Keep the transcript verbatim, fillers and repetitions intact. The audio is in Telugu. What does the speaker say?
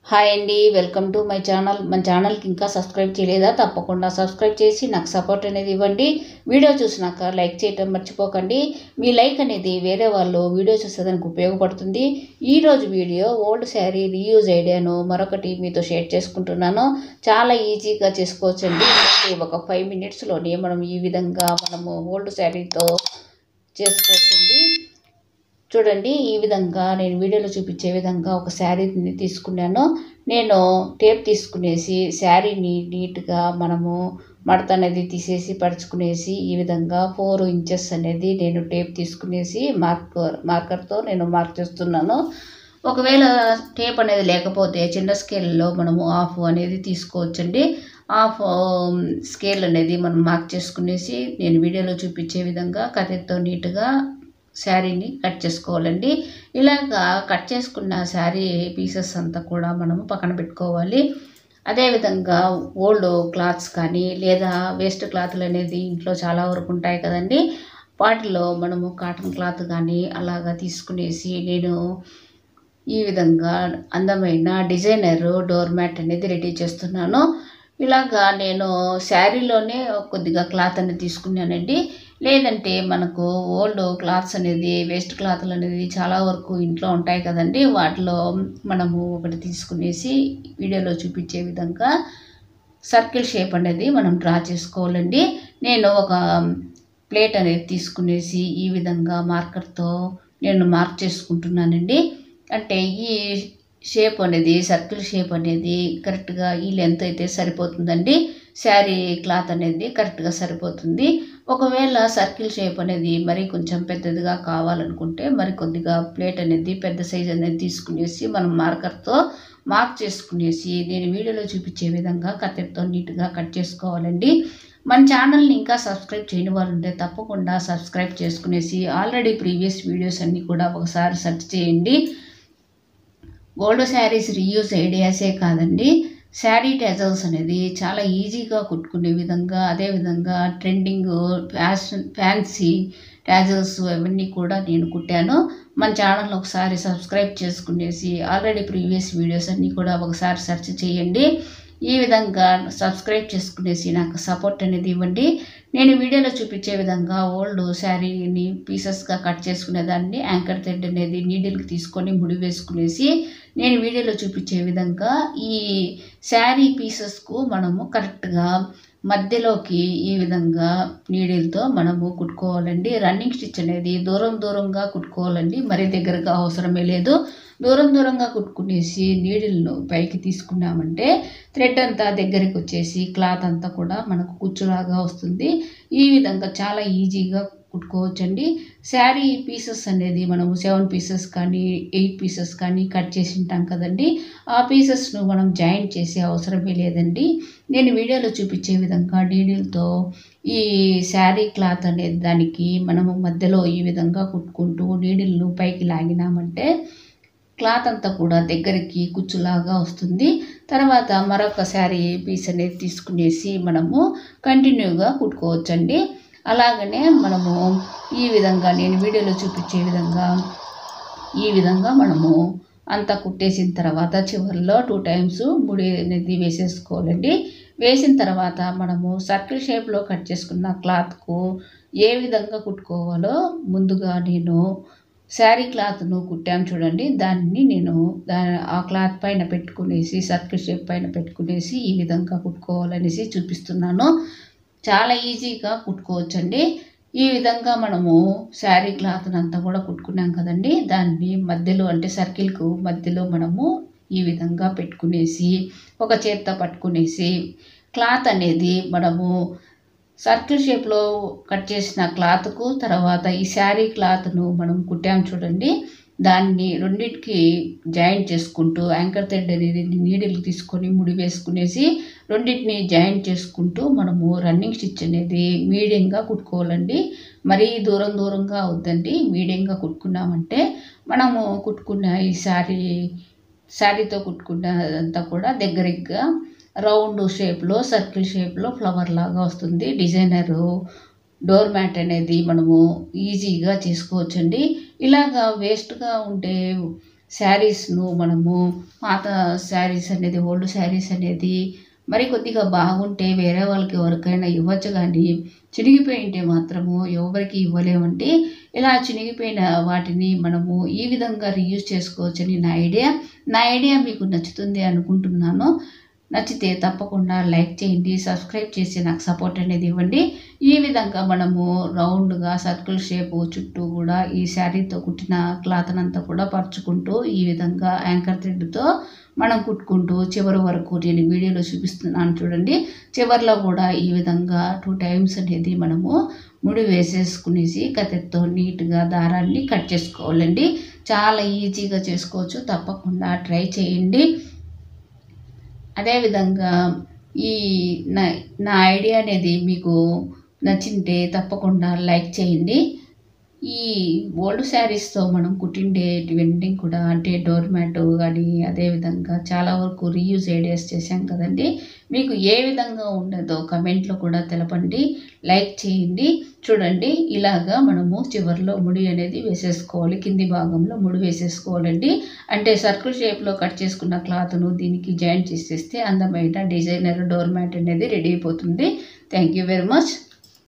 హాయ్ అండి, వెల్కమ్ టు మై ఛానల్. మన ఛానల్కి ఇంకా సబ్స్క్రైబ్ చేయలేదా? తప్పకుండా సబ్స్క్రైబ్ చేసి నాకు సపోర్ట్ అనేది ఇవ్వండి. వీడియో చూసినాక లైక్ చేయటం మర్చిపోకండి. మీ లైక్ అనేది వేరే వాళ్ళు వీడియో చూసేదానికి ఉపయోగపడుతుంది. ఈరోజు వీడియో ఓల్డ్ శారీ రీయూజ్ ఐడియాను మరొకటి మీతో షేర్ చేసుకుంటున్నాను. చాలా ఈజీగా చేసుకోవచ్చండి. ఒక ఫైవ్ మినిట్స్లోనే మనం ఈ విధంగా మనము ఓల్డ్ శారీతో చేసుకోవచ్చండి. చూడండి, ఈ విధంగా నేను వీడియోలో చూపించే విధంగా ఒక శారీని తీసుకున్నాను. నేను టేప్ తీసుకునేసి శారీని నీట్గా మనము మడత అనేది తీసేసి పరుచుకునేసి ఈ విధంగా ఫోర్ ఇంచెస్ అనేది నేను టేప్ తీసుకునేసి మార్కర్ మార్కర్తో నేను మార్క్ చేస్తున్నాను. ఒకవేళ టేప్ అనేది లేకపోతే చిన్న స్కేల్లో మనము హాఫ్ అనేది తీసుకోవచ్చండి. హాఫ్ స్కేల్ అనేది మనం మార్క్ చేసుకునేసి నేను వీడియోలో చూపించే విధంగా కత్తెరతో నీట్గా శారీని కట్ చేసుకోవాలండి. ఇలాగా కట్ చేసుకున్న శారీ పీసెస్ అంతా కూడా మనము పక్కన పెట్టుకోవాలి. అదేవిధంగా ఓల్డ్ క్లాత్స్ కానీ లేదా వేస్ట్ క్లాత్లు అనేది ఇంట్లో చాలా వరకు ఉంటాయి కదండి. వాటిలో మనము కాటన్ క్లాత్ కానీ అలాగా తీసుకునేసి నేను ఈ విధంగా అందమైన డిజైనర్ డోర్ మ్యాట్ అనేది రెడీ చేస్తున్నాను. ఇలాగా నేను శారీలోనే కొద్దిగా క్లాత్ అనేది తీసుకున్నానండి. లేదంటే మనకు ఓల్డ్ క్లాత్స్ అనేది వేస్ట్ క్లాత్లు అనేది చాలా వరకు ఇంట్లో ఉంటాయి కదండి. వాటిలో మనము ఒకటి తీసుకునేసి వీడియోలో చూపించే విధంగా సర్కిల్ షేప్ అనేది మనం డ్రా చేసుకోవాలండి. నేను ఒక ప్లేట్ అనేది తీసుకునేసి ఈ విధంగా మార్కర్తో నేను మార్క్ చేసుకుంటున్నానండి. అంటే ఈ షేప్ అనేది సర్కిల్ షేప్ అనేది కరెక్ట్గా ఈ లెంత్ అయితే సరిపోతుందండి. శారీ క్లాత్ అనేది కరెక్ట్గా సరిపోతుంది. ఒకవేళ సర్కిల్ షేప్ అనేది మరి కొంచెం పెద్దదిగా కావాలనుకుంటే మరి కొద్దిగా ప్లేట్ అనేది పెద్ద సైజ్ అనేది తీసుకునేసి మనం మార్కర్తో మార్క్ చేసుకునేసి నేను వీడియోలో చూపించే విధంగా కత్తెరతో నీట్గా కట్ చేసుకోవాలండి. మన ఛానల్ని ఇంకా సబ్స్క్రైబ్ చేయని వాళ్ళు ఉంటే తప్పకుండా సబ్స్క్రైబ్ చేసుకునేసి ఆల్రెడీ ప్రీవియస్ వీడియోస్ అన్నీ కూడా ఒకసారి సెర్చ్ చేయండి. గోల్డ్ శారీస్ రీయూజ్ ఐడియాసే కాదండి, శారీ టెజల్స్ అనేది చాలా ఈజీగా కుట్టుకునే విధంగా, అదేవిధంగా ట్రెండింగ్ ఫ్యాషన్ ఫ్యాన్సీ టెజల్స్ అవన్నీ కూడా నేను కుట్టాను. మన ఛానల్ ఒకసారి సబ్స్క్రైబ్ చేసుకునేసి ఆల్రెడీ ప్రీవియస్ వీడియోస్ అన్నీ కూడా ఒకసారి సెర్చ్ చేయండి. ఈ విధంగా సబ్స్క్రైబ్ చేసుకునేసి నాకు సపోర్ట్ అనేది ఇవ్వండి. నేను వీడియోలో చూపించే విధంగా ఓల్డ్ శారీని పీసెస్గా కట్ చేసుకునే దాన్ని యాంకర్ థ్రెడ్ అనేది నీడిల్కి తీసుకొని ముడి వేసుకునేసి నేను వీడియోలో చూపించే విధంగా ఈ శారీ పీసెస్కు మనము కరెక్ట్గా మధ్యలోకి ఈ విధంగా నీడిల్తో మనము కుట్టుకోవాలండి. రన్నింగ్ స్టిచ్ అనేది దూరం దూరంగా కుట్టుకోవాలండి, మరీ దగ్గరగా అవసరమే లేదు. దూరం దూరంగా కుట్టుకునేసి నీడిల్ను పైకి తీసుకున్నామంటే థ్రెడ్ అంతా దగ్గరికి వచ్చేసి క్లాత్ అంతా కూడా మనకు కుచ్చులాగా వస్తుంది. ఈ విధంగా చాలా ఈజీగా కుట్టుకోవచ్చండి. శారీ పీసెస్ అనేది మనము సెవెన్ పీసెస్ కానీ ఎయిట్ పీసెస్ కానీ కట్ చేసి ఉంటాం కదండి. ఆ పీసెస్ను మనం జాయింట్ చేసే అవసరమే లేదండి. నేను వీడియోలో చూపించే విధంగా నీడిల్తో ఈ శారీ క్లాత్ అనేది దానికి మనము మధ్యలో ఈ విధంగా కుట్టుకుంటూ నీడిల్ను పైకి లాగినామంటే క్లాత్ అంతా కూడా దగ్గరికి కుచ్చులాగా వస్తుంది. తర్వాత మరొక శారీ పీస్ అనేది తీసుకునేసి మనము కంటిన్యూగా కుట్టుకోవచ్చండి. అలాగనే మనము ఈ విధంగా నేను వీడియోలో చూపించే విధంగా ఈ విధంగా మనము అంతా కుట్టేసిన తర్వాత చివరిలో టూ టైమ్స్ ముడి అనేది వేసేసుకోవాలండి. వేసిన తర్వాత మనము సర్కిల్ షేప్లో కట్ చేసుకున్న క్లాత్కు ఏ విధంగా కుట్టుకోవాలో ముందుగా నేను శారీ క్లాత్ను కుట్టాను చూడండి, దాన్ని నేను దా ఆ క్లాత్ పైన పెట్టుకునేసి సర్కిల్ షేప్ పైన పెట్టుకునేసి ఈ విధంగా కుట్టుకోవాలనేసి చూపిస్తున్నాను. చాలా ఈజీగా కుట్టుకోవచ్చండి. ఈ విధంగా మనము శారీ క్లాత్ని అంతా కూడా కుట్టుకున్నాం కదండి, దాన్ని మధ్యలో అంటే సర్కిల్కు మధ్యలో మనము ఈ విధంగా పెట్టుకునేసి ఒక చేత్తో పట్టుకునేసి క్లాత్ అనేది మనము సర్కిల్ షేప్లో కట్ చేసిన క్లాత్కు తర్వాత ఈ శారీ క్లాత్ను మనం కుట్టాం చూడండి, దాన్ని రెండింటికి జాయింట్ చేసుకుంటూ యాంకర్ థ్రెడ్ అనేది నీడిల్కి తీసుకొని ముడి వేసుకునేసి రెండింటిని జాయింట్ చేసుకుంటూ మనము రన్నింగ్ స్టిచ్ అనేది మీడియంగా కుట్టుకోవాలండి. మరీ దూరం దూరంగా అవుద్దండి. మీడియంగా కుట్టుకున్నామంటే మనము కుట్టుకున్న ఈ శారీ శారీతో కుట్టుకున్నదంతా కూడా దగ్గరగా రౌండ్ షేప్లో సర్కిల్ షేప్లో ఫ్లవర్ లాగా వస్తుంది. డిజైనరు డోర్ మ్యాట్ అనేది మనము ఈజీగా చేసుకోవచ్చండి. ఇలాగా వేస్ట్గా ఉండే శారీస్ను మనము పాత శారీస్ అనేది ఓల్డ్ శారీస్ అనేది మరి కొద్దిగా బాగుంటే వేరే వాళ్ళకి ఎవరికైనా ఇవ్వచ్చు, కానీ చినిగిపోయి ఉంటే మాత్రము ఎవరికి ఇవ్వలేమండి. ఇలా చినిగిపోయిన వాటిని మనము ఈ విధంగా రీయూజ్ చేసుకోవచ్చని నా ఐడియా. నా ఐడియా మీకు నచ్చుతుంది అనుకుంటున్నాను. నచ్చితే తప్పకుండా లైక్ చేయండి, సబ్స్క్రైబ్ చేసి నాకు సపోర్ట్ అనేది ఇవ్వండి. ఈ విధంగా మనము రౌండ్గా సర్కిల్ షేపు చుట్టూ కూడా ఈ శారీతో కుట్టిన క్లాత్ అంతా కూడా పరుచుకుంటూ ఈ విధంగా యాంకర్ థ్రెడ్తో మనం కుట్టుకుంటూ చివరి వరకు నేను వీడియోలో చూపిస్తున్నాను చూడండి. చివరిలో కూడా ఈ విధంగా టూ టైమ్స్ అనేది మనము ముడి వేసేసుకునేసి కత్తెరతో నీట్గా దారాన్ని కట్ చేసుకోవాలండి. చాలా ఈజీగా చేసుకోవచ్చు, తప్పకుండా ట్రై చేయండి. అదేవిధంగా ఈ నా నా ఐడియా అనేది మీకు నచ్చింటే తప్పకుండా లైక్ చేయండి. ఈ ఓల్డ్ శారీస్తో మనం కుట్టిండేటివన్నీ కూడా అంటే డోర్ మ్యాట్ కానీ అదేవిధంగా చాలా వరకు రీయూజ్ ఐడియాస్ చేశాం కదండి. మీకు ఏ విధంగా ఉండదో కమెంట్లో కూడా తెలపండి, లైక్ చేయండి. చూడండి, ఇలాగా మనము చివరిలో ముడి అనేది వేసేసుకోవాలి, కింది భాగంలో ముడి వేసేసుకోవాలండి. అంటే సర్కిల్ షేప్లో కట్ చేసుకున్న క్లాత్ను దీనికి జాయింట్ చేసేస్తే అందమైన డిజైనర్ డోర్ మ్యాట్ అనేది రెడీ అయిపోతుంది. Thank you very much.